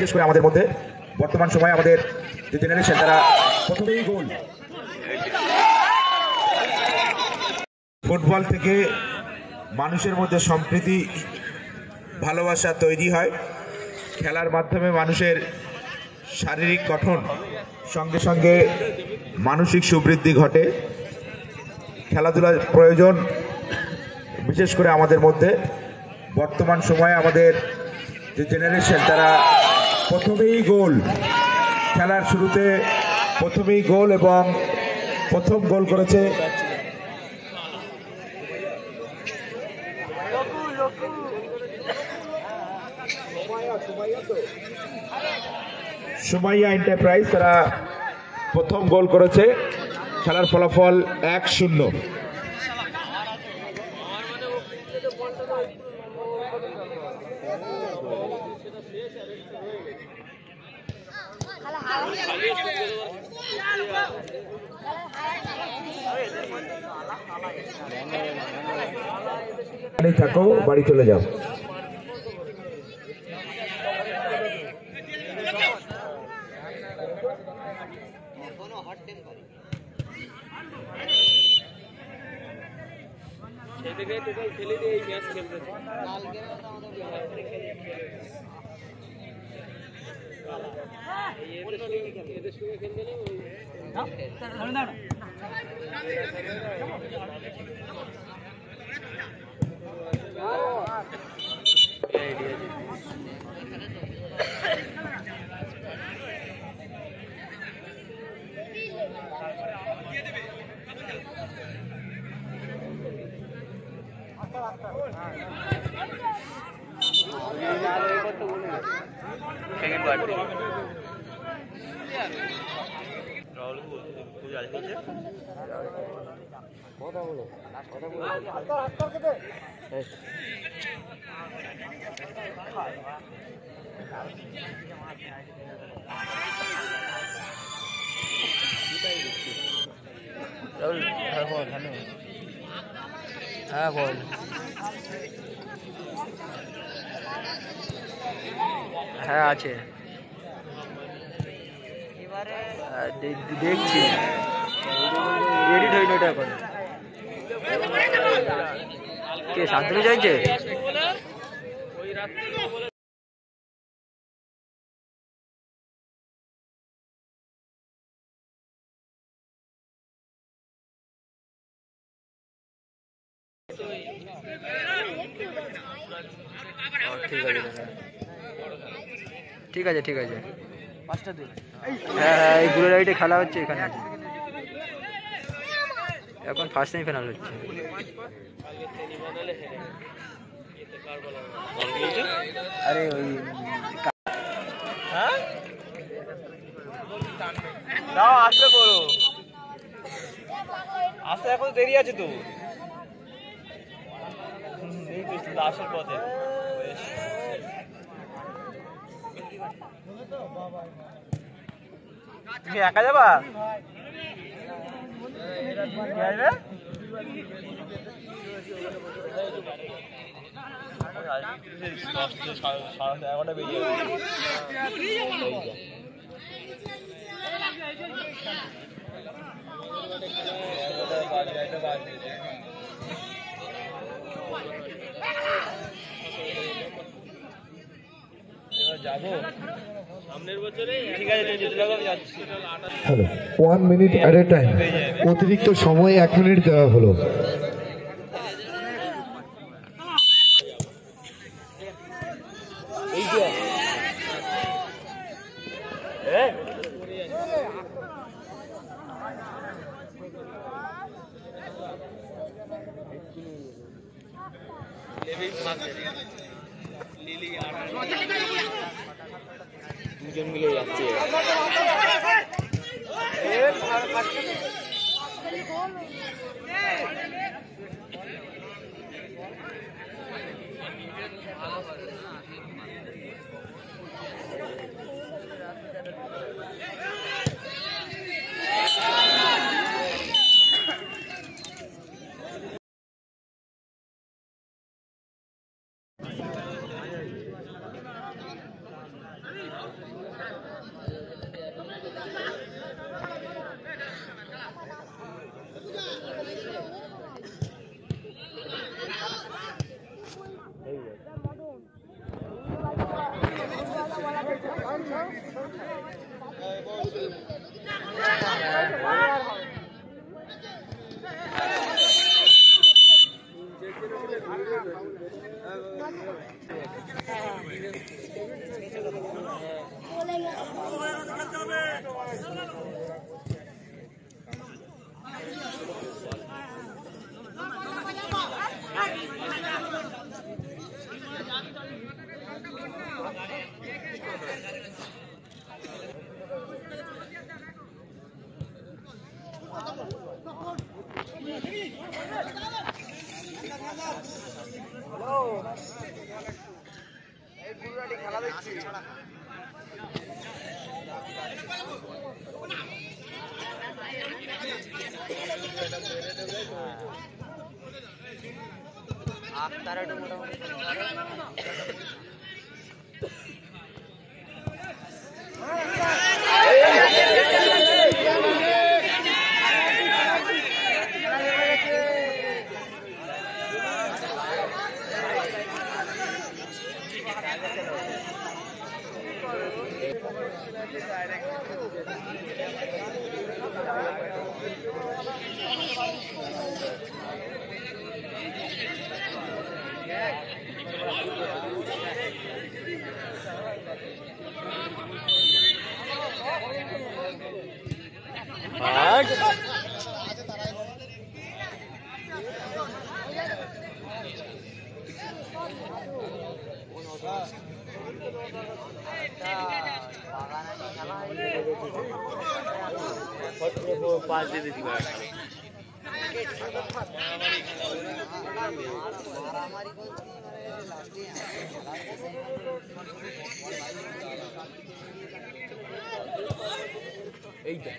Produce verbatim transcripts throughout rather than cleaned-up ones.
বিশেষ করে আমাদের মধ্যে বর্তমান সময়ে আমাদের যে জেনারেশন তারা প্রথমেই গোল। ফুটবল থেকে মানুষের মধ্যে সম্প্রীতি ভালোবাসা তৈরি হয়। খেলার মাধ্যমে মানুষের শারীরিক গঠন সঙ্গে সঙ্গে মানসিক সুবৃদ্ধি ঘটে। খেলাধুলার প্রয়োজন বিশেষ করে আমাদের মধ্যে বর্তমান সময়ে আমাদের যে জেনারেশন তারা প্রথমেই গোল। খেলার শুরুতে প্রথমেই গোল এবং প্রথম গোল করেছে সুমাইয়া এন্টারপ্রাইজ। তারা প্রথম গোল করেছে। খেলার ফলাফল এক শূন্য। থাকো, বাড়ি চলে যাও। খেলে দিয়ে এই ম্যাচ খেলতে এদের সঙ্গে খেলতে হ্যাঁ বল। হ্যাঁ আছে, দেখছি এডিট হইল এটা এখন। কে শান্তনু চাইছে? ঠিক আছে ঠিক আছে হ্যাঁ হ্যাঁ এই গুলো রাইডে খেলা হচ্ছে এখানে। এখন ফার্স্ট সেমিফাইনাল হচ্ছে। আরে ওই হ্যাঁ দাও আসলে বলো, আসতে এখন দেরি আছে তো, এই তো লাস্টের পথে। তুমি একা যাবা? এগারোটা বেরিয়ে যাবো সামনের বছরে। ঠিক আছে hello, one minute at a time. অতিরিক্ত সময় এক মিনিট দেওয়া হলো। এই যে দুজন মিলে যাচ্ছে। पाँच दे देती बार এইটা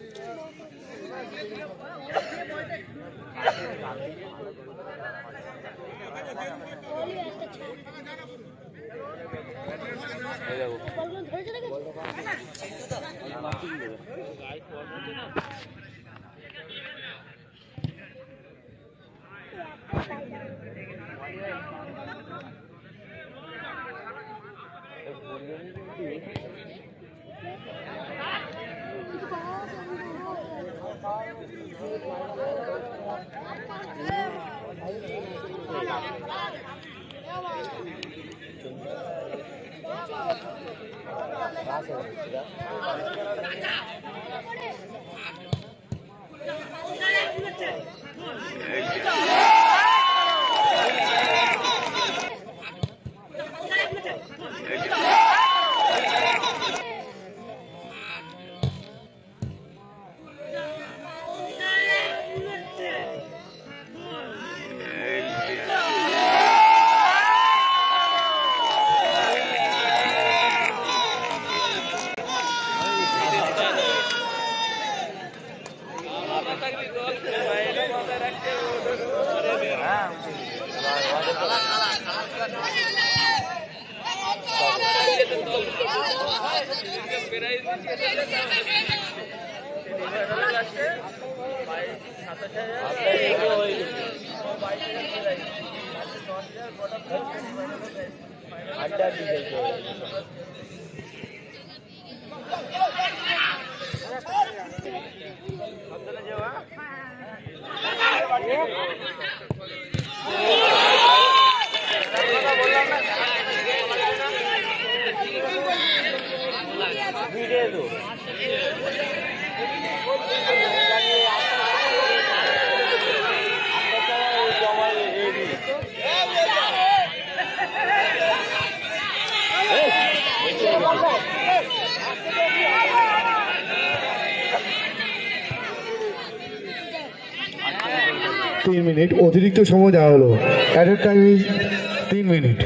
তিন মিনিট অতিরিক্ত সময় দেওয়া হলো। অ্যাডেড টাইম ইজ তিন মিনিট।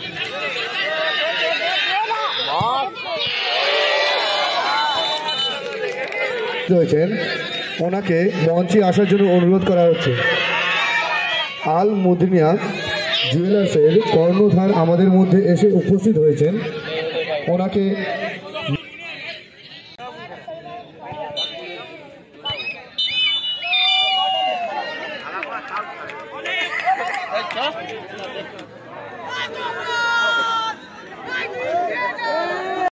হয়েছেন ওনাকে মঞ্চে আসার জন্য অনুরোধ করা হচ্ছে। আল মুদিনিয়া জুয়েলার্সের কর্ণধার আমাদের মধ্যে এসে উপস্থিত হয়েছেন। ওনাকে Huh?